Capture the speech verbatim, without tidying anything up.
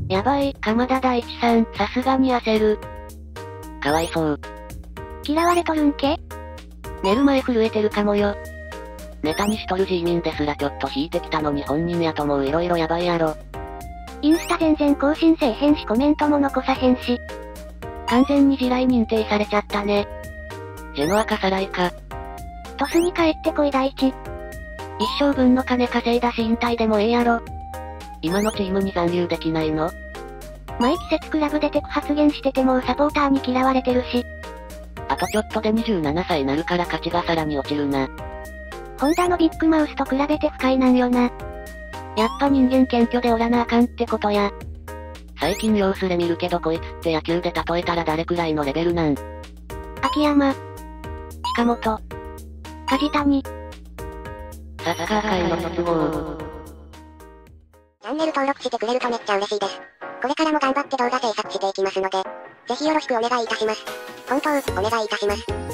やばい、鎌田大地さん、さすがに焦る。 かわいそう。 嫌われとるんけ？ 寝る前震えてるかもよ。 ネタにしとる G 民ですらちょっと引いてきたのに本人やともう色々やばいやろ。 インスタ全然更新せえへんしコメントも残さへんし。 完全に地雷認定されちゃったね。 ジェノアかサライか。 トスに帰ってこい大地。 一生分の金稼いだし引退でもええやろ。 今のチームに残留できないの？ 前季節クラブでテク発言しててもうサポーターに嫌われてるし。 あとちょっとでにじゅうななさいなるから価値がさらに落ちるな。 ホンダのビッグマウスと比べて不快なんよな。 やっぱ人間謙虚でおらなあかんってことや。 最近様子で見るけどこいつって野球で例えたら誰くらいのレベルなん？ 秋山。 近本。 梶谷。 サッカー界の卒業。 チャンネル登録してくれるとめっちゃ嬉しいです。これからも頑張って動画制作していきますので、ぜひよろしくお願いいたします。本当、お願いいたします。